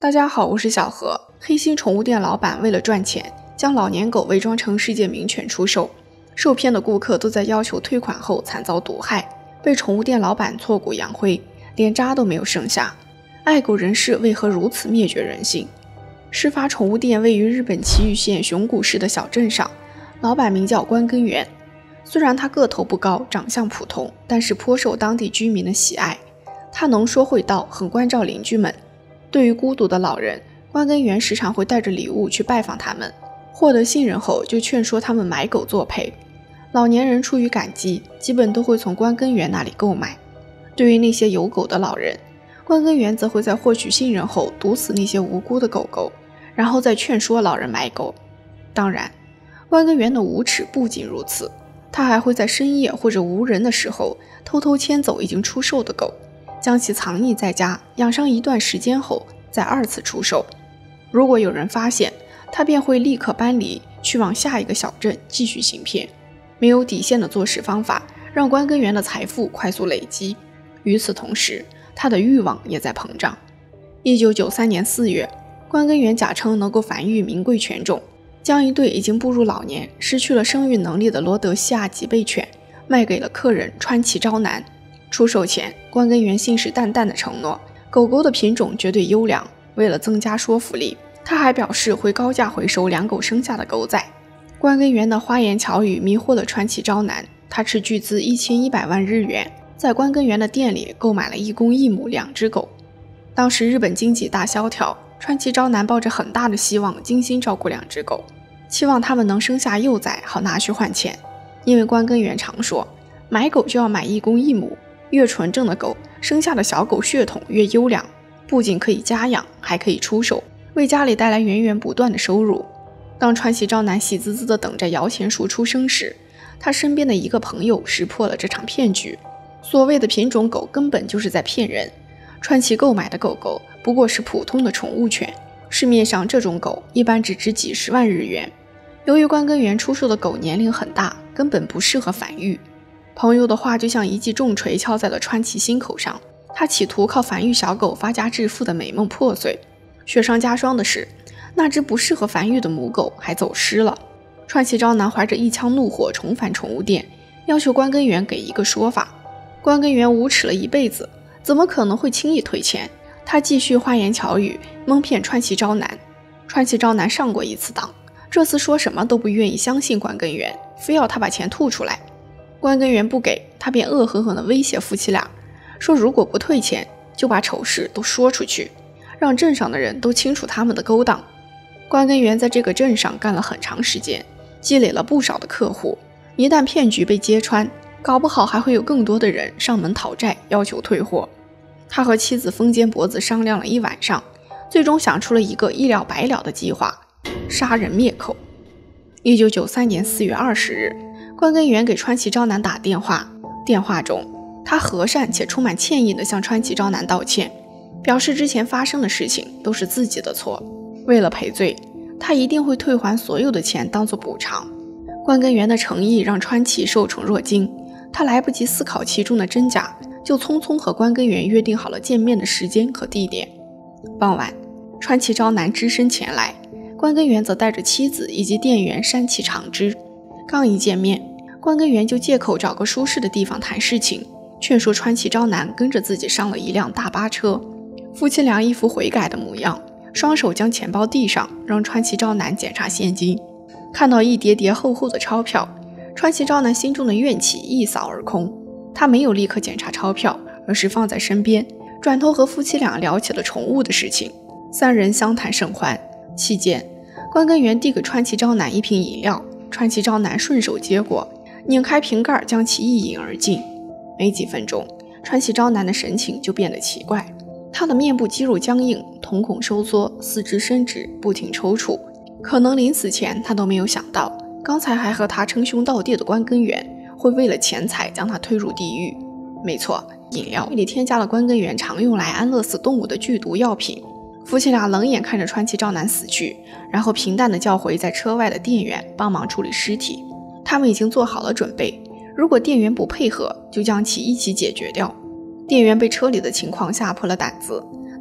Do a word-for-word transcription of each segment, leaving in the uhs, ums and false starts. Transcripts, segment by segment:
大家好，我是小何。黑心宠物店老板为了赚钱，将老年狗伪装成世界名犬出售，受骗的顾客都在要求退款后惨遭毒害，被宠物店老板挫骨扬灰，连渣都没有剩下。爱狗人士为何如此灭绝人性？事发宠物店位于日本崎玉县熊谷市的小镇上，老板名叫关根源。虽然他个头不高，长相普通，但是颇受当地居民的喜爱。他能说会道，很关照邻居们。对于孤独的老人，关根源时常会带着礼物去拜访他们，获得信任后就劝说他们买狗作陪。老年人出于感激，基本都会从关根源那里购买。对于那些有狗的老人，关根源则会在获取信任后毒死那些无辜的狗狗，然后再劝说老人买狗。当然，关根源的无耻不仅如此，他还会在深夜或者无人的时候偷偷牵走已经出售的狗，将其藏匿在家，养伤一段时间后再二次出售。如果有人发现，他便会立刻搬离，去往下一个小镇继续行骗。没有底线的做事方法，让关根源的财富快速累积。与此同时，他的欲望也在膨胀。一九九三年四月，关根源假称能够繁育名贵犬种，将一对已经步入老年、失去了生育能力的罗德西亚吉贝犬卖给了客人川崎昭男。出售前，关根源信誓旦旦地承诺狗狗的品种绝对优良。为了增加说服力，他还表示会高价回收两狗生下的狗仔。关根源的花言巧语迷惑了川崎昭男，他斥巨资一千一百万日元，在关根源的店里购买了一公一母两只狗。当时日本经济大萧条，川崎昭男抱着很大的希望精心照顾两只狗，期望它们能生下幼崽好拿去换钱。因为关根源常说，买狗就要买一公一母，越纯正的狗生下的小狗血统越优良，不仅可以家养，还可以出售，为家里带来源源不断的收入。当川崎昭男喜滋滋地等着摇钱树出生时，他身边的一个朋友识破了这场骗局。所谓的品种狗根本就是在骗人，川崎购买的狗狗不过是普通的宠物犬，市面上这种狗一般只值几十万日元。由于关根源出售的狗年龄很大，根本不适合繁育。朋友的话就像一记重锤敲在了川崎心口上，他企图靠繁育小狗发家致富的美梦破碎。雪上加霜的是，那只不适合繁育的母狗还走失了。川崎昭男怀着一腔怒火重返宠物店，要求关根源给一个说法。关根源无耻了一辈子，怎么可能会轻易退钱？他继续花言巧语蒙骗川崎昭男。川崎昭男上过一次当，这次说什么都不愿意相信关根源，非要他把钱吐出来。关根源不给，他便恶狠狠地威胁夫妻俩，说如果不退钱，就把丑事都说出去，让镇上的人都清楚他们的勾当。关根源在这个镇上干了很长时间，积累了不少的客户，一旦骗局被揭穿，搞不好还会有更多的人上门讨债，要求退货。他和妻子风间博子商量了一晚上，最终想出了一个一了百了的计划：杀人灭口。一九九三年四月二十日，关根源给川崎昭男打电话，电话中他和善且充满歉意地向川崎昭男道歉，表示之前发生的事情都是自己的错，为了赔罪，他一定会退还所有的钱当作补偿。关根源的诚意让川崎受宠若惊，他来不及思考其中的真假，就匆匆和关根源约定好了见面的时间和地点。傍晚，川崎昭男只身前来，关根源则带着妻子以及店员山崎长之。刚一见面，关根源就借口找个舒适的地方谈事情，劝说川崎昭男跟着自己上了一辆大巴车。夫妻俩一副悔改的模样，双手将钱包递上，让川崎昭男检查现金。看到一叠叠厚厚的钞票，川崎昭男心中的怨气一扫而空。他没有立刻检查钞票，而是放在身边，转头和夫妻俩聊起了宠物的事情。三人相谈甚欢。期间，关根源递给川崎昭男一瓶饮料，川崎昭男顺手接过，拧开瓶盖将其一饮而尽。没几分钟，川崎昭男的神情就变得奇怪，他的面部肌肉僵硬，瞳孔收缩，四肢伸直，不停抽搐。可能临死前他都没有想到，刚才还和他称兄道弟的关根源会为了钱财将他推入地狱。没错，饮料里添加了关根源常用来安乐死动物的剧毒药品。夫妻俩冷眼看着川崎昭男死去，然后平淡地叫回在车外的店员帮忙处理尸体。他们已经做好了准备，如果店员不配合，就将其一起解决掉。店员被车里的情况吓破了胆子，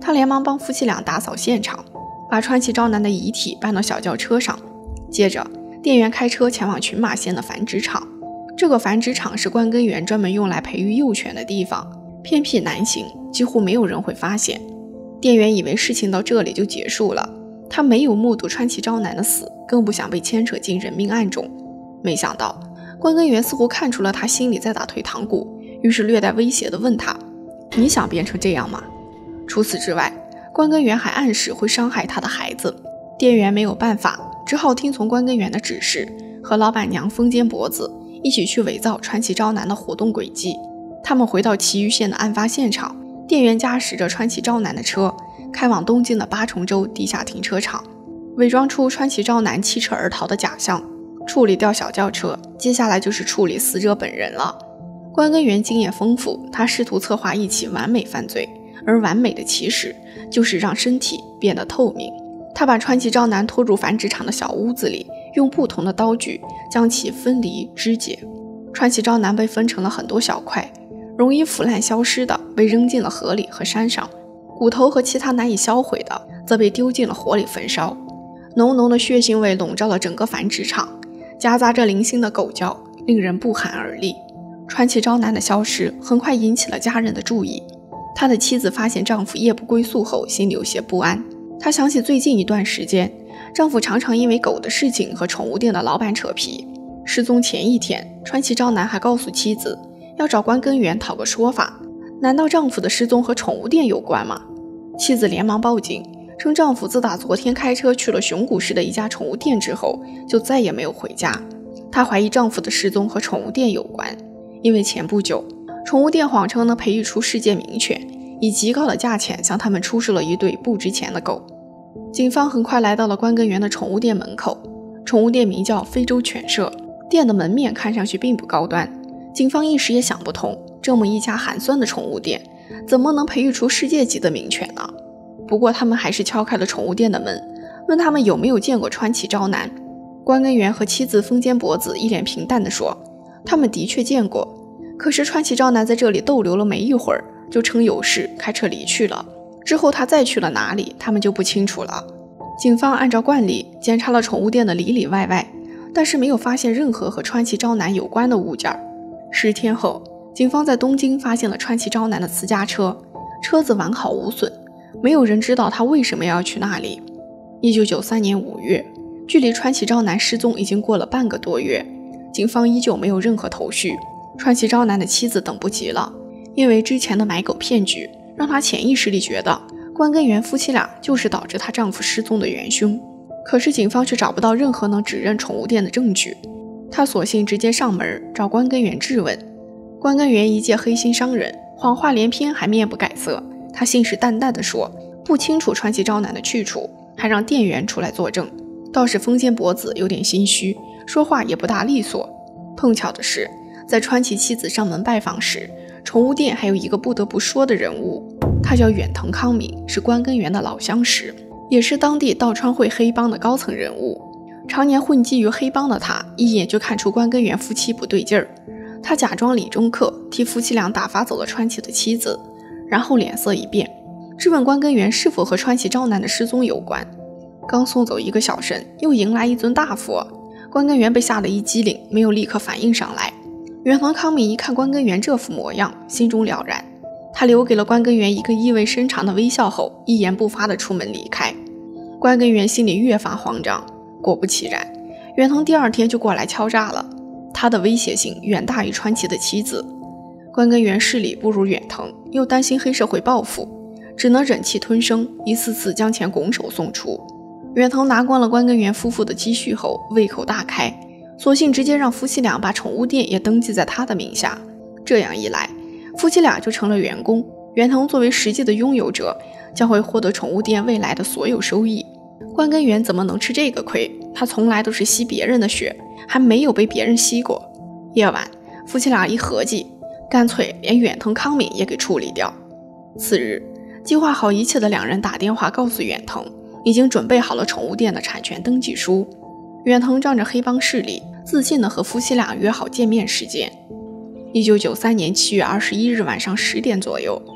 他连忙帮夫妻俩打扫现场，把川崎昭男的遗体搬到小轿车上。接着，店员开车前往群马县的繁殖场。这个繁殖场是关根源专门用来培育幼犬的地方，偏僻难行，几乎没有人会发现。店员以为事情到这里就结束了，他没有目睹川崎昭男的死，更不想被牵扯进人命案中。没想到，关根源似乎看出了他心里在打退堂鼓，于是略带威胁地问他：“你想变成这样吗？”除此之外，关根源还暗示会伤害他的孩子。店员没有办法，只好听从关根源的指示，和老板娘风间博子一起去伪造川崎昭男的活动轨迹。他们回到崎玉县的案发现场，店员驾驶着川崎昭男的车开往东京的八重洲地下停车场，伪装出川崎昭男弃车而逃的假象，处理掉小轿车，接下来就是处理死者本人了。关根源经验丰富，他试图策划一起完美犯罪，而完美的起始就是让身体变得透明。他把川崎昭男拖入繁殖场的小屋子里，用不同的刀具将其分离肢解。川崎昭男被分成了很多小块，容易腐烂消失的被扔进了河里和山上，骨头和其他难以销毁的则被丢进了火里焚烧。浓浓的血腥味笼罩了整个繁殖场，夹杂着零星的狗叫，令人不寒而栗。川崎昭男的消失很快引起了家人的注意，他的妻子发现丈夫夜不归宿后，心里有些不安。她想起最近一段时间，丈夫常常因为狗的事情和宠物店的老板扯皮。失踪前一天，川崎昭男还告诉妻子要找关根源讨个说法，难道丈夫的失踪和宠物店有关吗？妻子连忙报警，称丈夫自打昨天开车去了熊谷市的一家宠物店之后，就再也没有回家。她怀疑丈夫的失踪和宠物店有关，因为前不久，宠物店谎称能培育出世界名犬，以极高的价钱向他们出售了一对不值钱的狗。警方很快来到了关根源的宠物店门口，宠物店名叫非洲犬舍，店的门面看上去并不高端。警方一时也想不通，这么一家寒酸的宠物店，怎么能培育出世界级的名犬呢？不过他们还是敲开了宠物店的门，问他们有没有见过川崎昭男。关根源和妻子风间博子一脸平淡地说，他们的确见过，可是川崎昭男在这里逗留了没一会儿，就称有事开车离去了。之后他再去了哪里，他们就不清楚了。警方按照惯例检查了宠物店的里里外外，但是没有发现任何和川崎昭男有关的物件。十天后，警方在东京发现了川崎昭男的私家车，车子完好无损，没有人知道他为什么要去那里。一九九三年五月，距离川崎昭男失踪已经过了半个多月，警方依旧没有任何头绪。川崎昭男的妻子等不及了，因为之前的买狗骗局让她潜意识里觉得关根源夫妻俩就是导致她丈夫失踪的元凶。可是警方却找不到任何能指认宠物店的证据，她索性直接上门找关根源质问。关根源一介黑心商人，谎话连篇，还面不改色。他信誓旦旦地说不清楚川崎昭男的去处，还让店员出来作证。倒是风间博子有点心虚，说话也不大利索。碰巧的是，在川崎妻子上门拜访时，宠物店还有一个不得不说的人物，他叫远藤康敏，是关根源的老相识，也是当地道川会黑帮的高层人物。常年混迹于黑帮的他，一眼就看出关根源夫妻不对劲儿。他假装理中客，替夫妻俩打发走了川崎的妻子，然后脸色一变，质问关根源是否和川崎昭男的失踪有关。刚送走一个小神，又迎来一尊大佛，关根源被吓得一激灵，没有立刻反应上来。远藤康敏一看关根源这副模样，心中了然，他留给了关根源一个意味深长的微笑后，一言不发地出门离开。关根源心里越发慌张，果不其然，远藤第二天就过来敲诈了。他的威胁性远大于川崎的妻子。关根源势力不如远藤，又担心黑社会报复，只能忍气吞声，一次次将钱拱手送出。远藤拿光了关根源夫妇的积蓄后，胃口大开，索性直接让夫妻俩把宠物店也登记在他的名下。这样一来，夫妻俩就成了员工，远藤作为实际的拥有者，将会获得宠物店未来的所有收益。关根源怎么能吃这个亏？他从来都是吸别人的血，还没有被别人吸过。夜晚，夫妻俩一合计，干脆连远藤康敏也给处理掉。次日，计划好一切的两人打电话告诉远藤，已经准备好了宠物店的产权登记书。远藤仗着黑帮势力，自信地和夫妻俩约好见面时间。一九九三年七月二十一日晚上十点左右，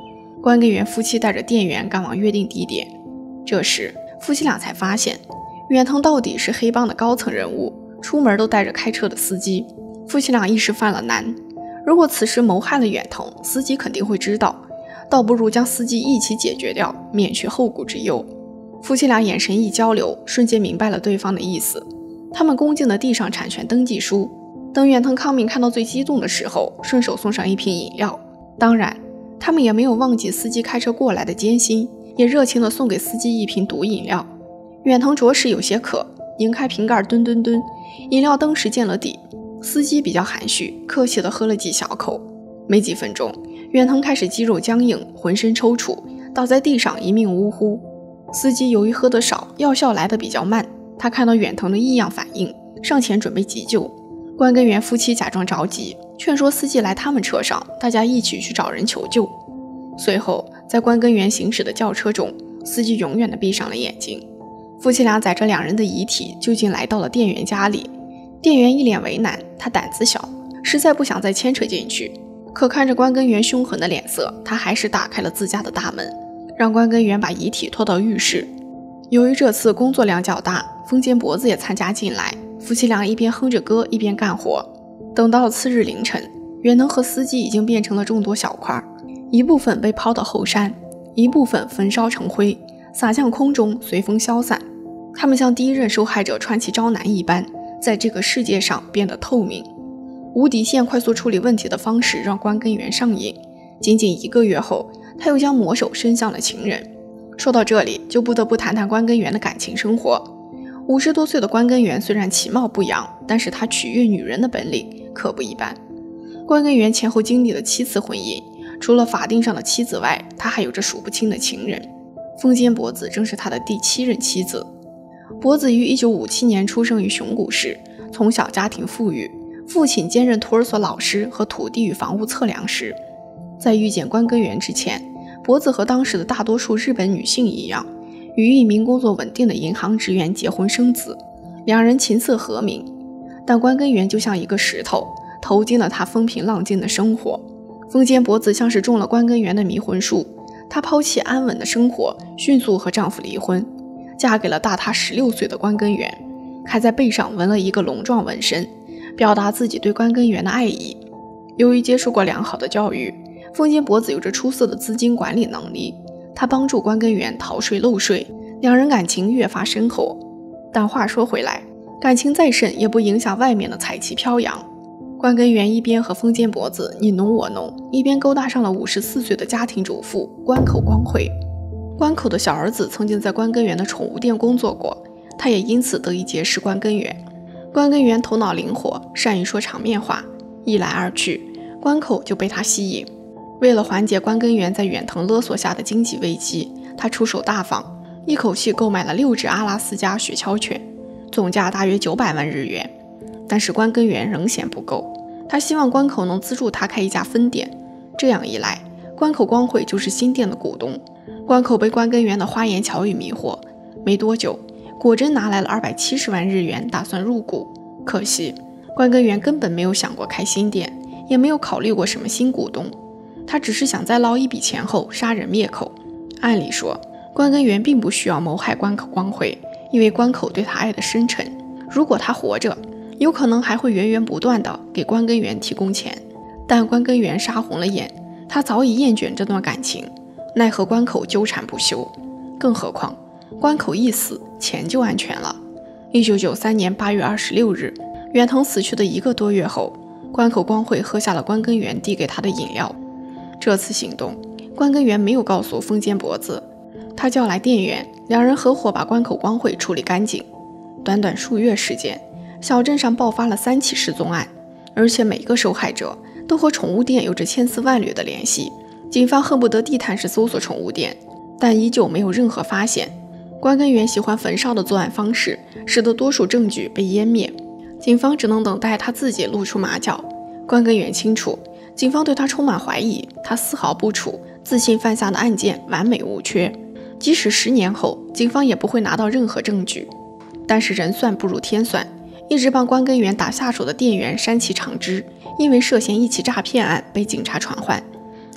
关根源夫妻带着店员赶往约定地点。这时夫妻俩才发现，远藤到底是黑帮的高层人物，出门都带着开车的司机。夫妻俩一时犯了难，如果此时谋害了远藤，司机肯定会知道，倒不如将司机一起解决掉，免去后顾之忧。夫妻俩眼神一交流，瞬间明白了对方的意思。他们恭敬地递上产权登记书，等远藤康明看到最激动的时候，顺手送上一瓶饮料。当然他们也没有忘记司机开车过来的艰辛，也热情地送给司机一瓶毒饮料。远藤着实有些渴，拧开瓶盖吨吨吨，饮料登时见了底。司机比较含蓄，客气地喝了几小口。没几分钟，远藤开始肌肉僵硬，浑身抽搐，倒在地上一命呜呼。司机由于喝得少，药效来得比较慢，他看到远藤的异样反应，上前准备急救。关根源夫妻假装着急，劝说司机来他们车上，大家一起去找人求救。随后在关根源行驶的轿车中，司机永远地闭上了眼睛。夫妻俩载着两人的遗体就近来到了店员家里。店员一脸为难，他胆子小，实在不想再牵扯进去，可看着关根源凶狠的脸色，他还是打开了自家的大门，让关根源把遗体拖到浴室。由于这次工作量较大，风间脖子也参加进来，夫妻俩一边哼着歌一边干活。等到次日凌晨，远藤和司机已经变成了众多小块，一部分被抛到后山，一部分焚烧成灰，洒向空中，随风消散。他们像第一任受害者川崎昭男一般，在这个世界上变得透明。无底线快速处理问题的方式让关根源上瘾，仅仅一个月后，他又将魔手伸向了情人。说到这里，就不得不谈谈关根源的感情生活。五十多岁的关根源虽然其貌不扬，但是他取悦女人的本领可不一般。关根源前后经历了七次婚姻，除了法定上的妻子外，他还有着数不清的情人。风间博子正是他的第七任妻子。博子于一九五七年出生于熊谷市，从小家庭富裕，父亲兼任托儿所老师和土地与房屋测量师。在遇见关根源之前，博子和当时的大多数日本女性一样，与一名工作稳定的银行职员结婚生子，两人琴瑟和鸣。但关根源就像一个石头，投进了他风平浪静的生活。风间博子像是中了关根源的迷魂术，她抛弃安稳的生活，迅速和丈夫离婚，嫁给了大她十六岁的关根源，还在背上纹了一个龙状纹身，表达自己对关根源的爱意。由于接受过良好的教育，风间博子有着出色的资金管理能力，她帮助关根源逃税漏税，两人感情越发深厚。但话说回来，感情再深也不影响外面的彩旗飘扬。关根源一边和风间博子你侬我侬，一边勾搭上了五十四岁的家庭主妇关口光惠。关口的小儿子曾经在关根源的宠物店工作过，他也因此得以结识关根源。关根源头脑灵活，善于说场面话，一来二去，关口就被他吸引。为了缓解关根源在远藤勒索下的经济危机，他出手大方，一口气购买了六只阿拉斯加雪橇犬，总价大约九百万日元。但是关根源仍嫌不够，他希望关口能资助他开一家分店，这样一来，关口光惠就是新店的股东。关口被关根源的花言巧语迷惑，没多久，果真拿来了二百七十万日元，打算入股。可惜，关根源根本没有想过开新店，也没有考虑过什么新股东，他只是想在捞一笔钱后杀人灭口。按理说，关根源并不需要谋害关口光惠，因为关口对他爱得深沉。如果他活着，有可能还会源源不断地给关根源提供钱。但关根源杀红了眼，他早已厌倦这段感情，奈何关口纠缠不休。更何况关口一死，钱就安全了。一九九三年八月二十六日，远藤死去的一个多月后，关口光惠喝下了关根源递给他的饮料。这次行动，关根源没有告诉风间博子，他叫来店员，两人合伙把关口光惠处理干净。短短数月时间，小镇上爆发了三起失踪案，而且每个受害者都和宠物店有着千丝万缕的联系。警方恨不得地毯式搜索宠物店，但依旧没有任何发现。关根源喜欢焚烧的作案方式，使得多数证据被湮灭，警方只能等待他自己露出马脚。关根源清楚，警方对他充满怀疑，他丝毫不处，自信犯下的案件完美无缺，即使十年后，警方也不会拿到任何证据。但是人算不如天算，一直帮关根源打下手的店员山崎长之，因为涉嫌一起诈骗案被警察传唤。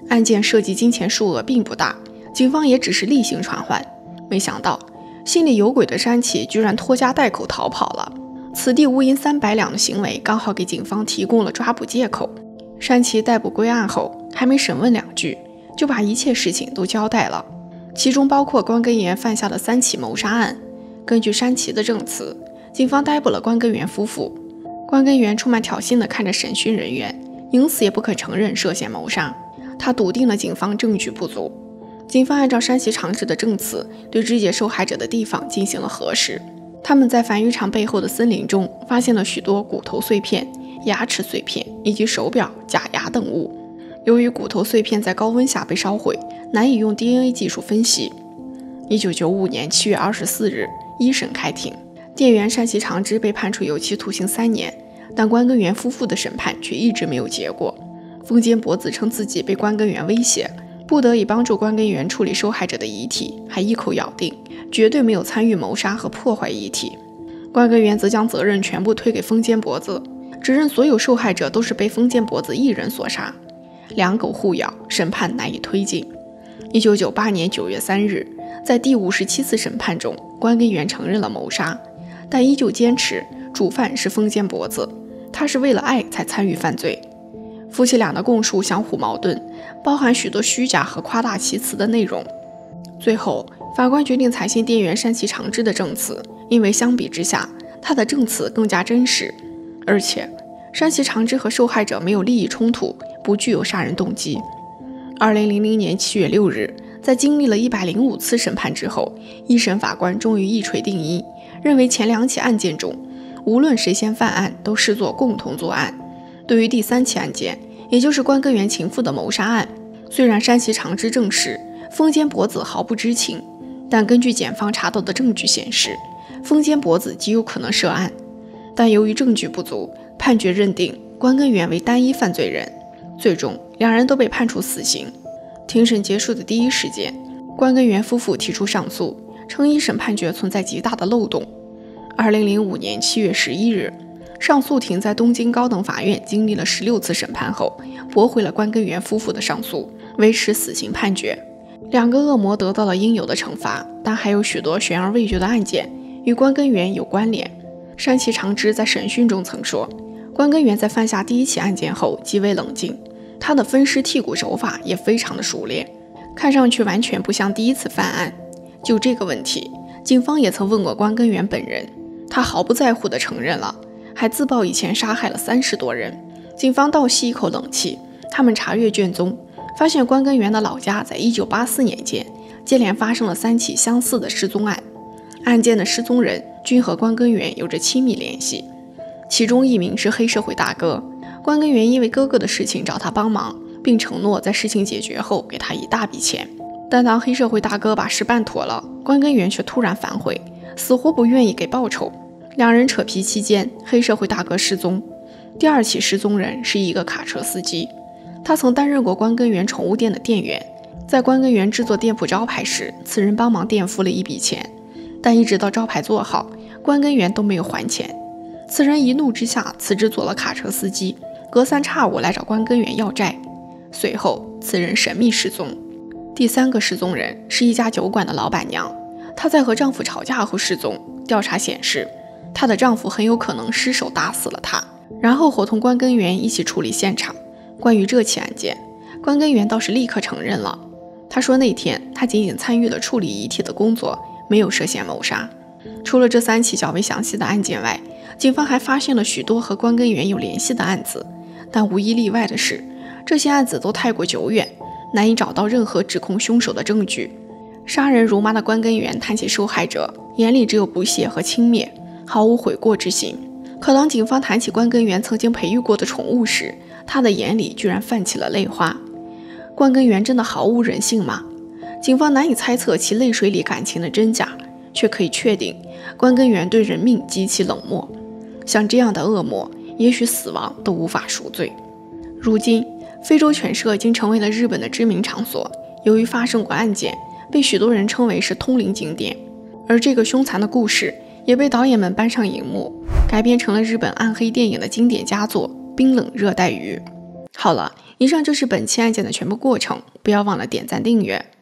案件涉及金钱数额并不大，警方也只是例行传唤。没想到心里有鬼的山崎居然拖家带口逃跑了，此地无银三百两的行为刚好给警方提供了抓捕借口。山崎逮捕归案后，还没审问两句，就把一切事情都交代了，其中包括关根源犯下的三起谋杀案。根据山崎的证词，警方逮捕了关根源夫妇。关根源充满挑衅地看着审讯人员，宁死也不肯承认涉嫌谋杀。他笃定了警方证据不足。警方按照山崎长治的证词，对肢解受害者的地方进行了核实。他们在繁育场背后的森林中发现了许多骨头碎片、牙齿碎片以及手表、假牙等物。由于骨头碎片在高温下被烧毁，难以用 D N A 技术分析。一九九五年七月二十四日，一审开庭，店员山崎长治被判处有期徒刑三年，但关根源夫妇的审判却一直没有结果。丰间博子称自己被关根源威胁，不得已帮助关根源处理受害者的遗体，还一口咬定绝对没有参与谋杀和破坏遗体。关根源则将责任全部推给丰间博子，指认所有受害者都是被丰间博子一人所杀。两狗互咬，审判难以推进。一九九八年九月三日，在第五十七次审判中，关根源承认了谋杀，但依旧坚持主犯是丰间博子，他是为了爱才参与犯罪。夫妻俩的供述相互矛盾，包含许多虚假和夸大其词的内容。最后，法官决定采信店员山崎长治的证词，因为相比之下，他的证词更加真实，而且山崎长治和受害者没有利益冲突，不具有杀人动机。二零零零年七月六日，在经历了一百零五次审判之后，一审法官终于一锤定音，认为前两起案件中，无论谁先犯案，都视作共同作案。对于第三起案件，也就是关根源情妇的谋杀案，虽然山崎长治证实丰间博子毫不知情，但根据检方查到的证据显示，丰间博子极有可能涉案。但由于证据不足，判决认定关根源为单一犯罪人，最终两人都被判处死刑。庭审结束的第一时间，关根源夫妇提出上诉，称一审判决存在极大的漏洞。二零零五年七月十一日，上诉庭在东京高等法院经历了十六次审判后，驳回了关根源夫妇的上诉，维持死刑判决。两个恶魔得到了应有的惩罚，但还有许多悬而未决的案件与关根源有关联。山崎长治在审讯中曾说，关根源在犯下第一起案件后极为冷静，他的分尸剔骨手法也非常的熟练，看上去完全不像第一次犯案。就这个问题，警方也曾问过关根源本人，他毫不在乎地承认了，还自曝以前杀害了三十多人。警方倒吸一口冷气，他们查阅卷宗，发现关根源的老家在一九八四年间接连发生了三起相似的失踪案，案件的失踪人均和关根源有着亲密联系，其中一名是黑社会大哥。关根源因为哥哥的事情找他帮忙，并承诺在事情解决后给他一大笔钱，但当黑社会大哥把事办妥了，关根源却突然反悔，死活不愿意给报酬。两人扯皮期间，黑社会大哥失踪。第二起失踪人是一个卡车司机，他曾担任过关根源宠物店的店员，在关根源制作店铺招牌时，此人帮忙垫付了一笔钱，但一直到招牌做好，关根源都没有还钱。此人一怒之下辞职做了卡车司机，隔三差五来找关根源要债。随后此人神秘失踪。第三个失踪人是一家酒馆的老板娘，她在和丈夫吵架后失踪，调查显示她的丈夫很有可能失手打死了她，然后伙同关根源一起处理现场。关于这起案件，关根源倒是立刻承认了，他说那天他仅仅参与了处理遗体的工作，没有涉嫌谋杀。除了这三起较为详细的案件外，警方还发现了许多和关根源有联系的案子，但无一例外的是，这些案子都太过久远，难以找到任何指控凶手的证据。杀人如麻的关根源谈起受害者，眼里只有不屑和轻蔑，毫无悔过之心。可当警方谈起关根源曾经培育过的宠物时，他的眼里居然泛起了泪花。关根源真的毫无人性吗？警方难以猜测其泪水里感情的真假，却可以确定关根源对人命极其冷漠。像这样的恶魔，也许死亡都无法赎罪。如今非洲犬舍已经成为了日本的知名场所，由于发生过案件，被许多人称为是通灵景点。而这个凶残的故事也被导演们搬上荧幕，改编成了日本暗黑电影的经典佳作《冰冷热带鱼》。好了， 以上就是本期案件的全部过程，不要忘了点赞订阅。